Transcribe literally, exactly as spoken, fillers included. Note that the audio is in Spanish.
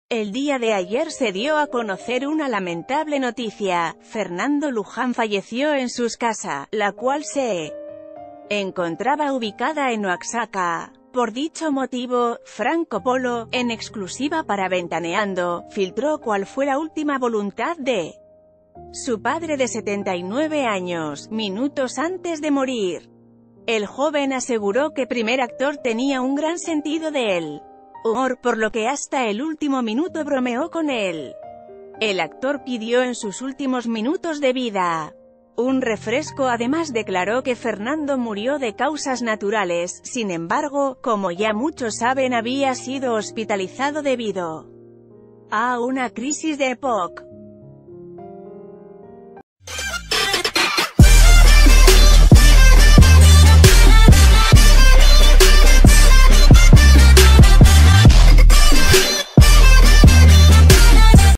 El día de ayer se dio a conocer una lamentable noticia: Fernando Luján falleció en su casa, la cual se encontraba ubicada en Oaxaca. Por dicho motivo, Franco Polo, en exclusiva para Ventaneando, filtró cuál fue la última voluntad de su padre de setenta y nueve años, minutos antes de morir. El joven aseguró que primer actor tenía un gran sentido del humor, por lo que hasta el último minuto bromeó con él. El actor pidió en sus últimos minutos de vida un refresco. Además declaró que Fernando murió de causas naturales. Sin embargo, como ya muchos saben, había sido hospitalizado debido a una crisis de E P O C.